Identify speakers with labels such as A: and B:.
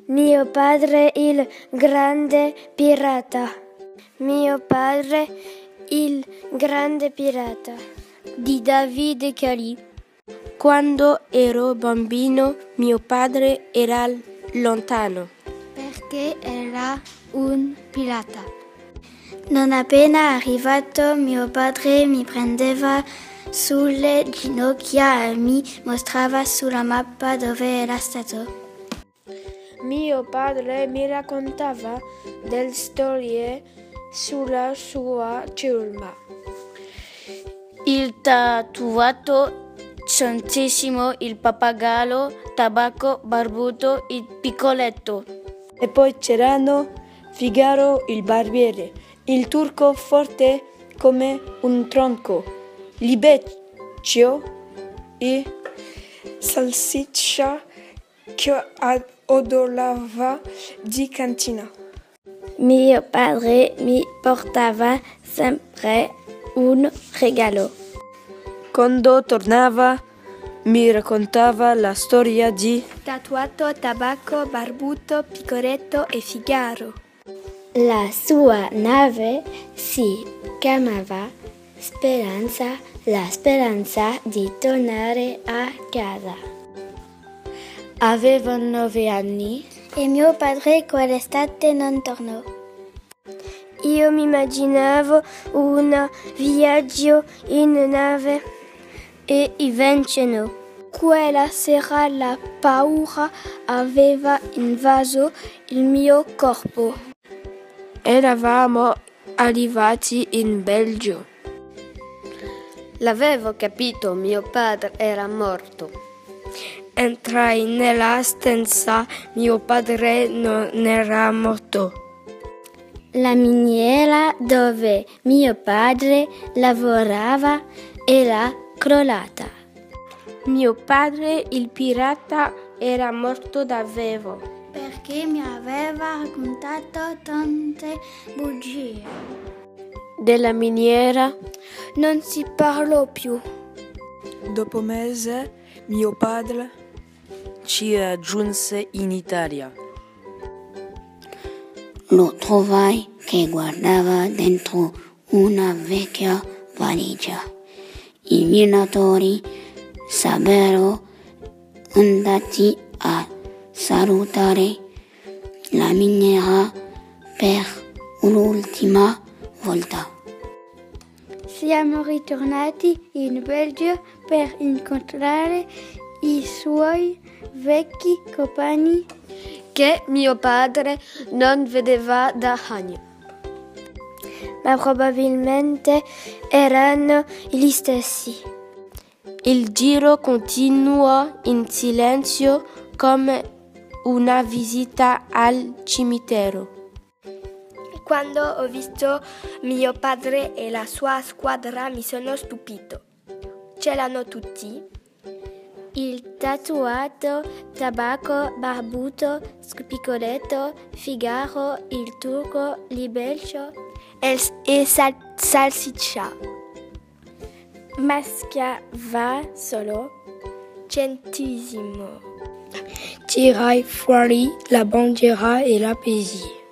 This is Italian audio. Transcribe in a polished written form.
A: Mio padre il grande pirata. Mio padre il grande pirata. Di Davide Cali. Quando ero bambino mio padre era lontano. Perché era un pirata. Non appena arrivato mio padre mi prendeva sulle ginocchia e mi mostrava sulla mappa dove era stato. Mio padre mi raccontava delle storie sulla sua ciurma. Il tatuato santissimo, il pappagallo, tabacco barbuto, il piccoletto.
B: E poi c'erano Figaro il barbiere, il turco forte come un tronco, Libeccio e Salsiccia che odorava di cantina.
A: Mio padre mi portava sempre un regalo.
B: Quando tornava mi raccontava la storia di
A: Tatuato, tabacco, barbuto, piccoletto e Figaro. La sua nave si chiamava Speranza, la speranza di tornare a casa. Avevo 9 anni e mio padre quell'estate non tornò. Io mi immaginavo un viaggio in nave e invece no. Quella sera la paura aveva invaso il mio corpo.
B: Eravamo arrivati in Belgio.
A: L'avevo capito, mio padre era morto.
B: Entrai nella stanza, mio padre non era morto.
A: La miniera dove mio padre lavorava era crollata. Mio padre, il pirata, era morto davvero. Perché mi aveva raccontato tante bugie. Della miniera non si parlò più.
B: Dopo mese, mio padre ci raggiunse in Italia.
C: Lo trovai che guardava dentro una vecchia valigia. I minatori sarebbero andati a salutare la miniera per un'ultima volta.
A: Siamo ritornati in Belgio per incontrare i suoi vecchi compagni che mio padre non vedeva da anni. Ma probabilmente erano gli stessi. Il giro continuò in silenzio come una visita al cimitero. Quando ho visto mio padre e la sua squadra mi sono stupito. Ce l'hanno tutti. Il tatuato, tabacco, barbuto, piccoletto, Figaro, il turco, Libeccio e Salsiccia. Maschiava solo centesimo.
B: Tirai fuori la bandiera e la poesie.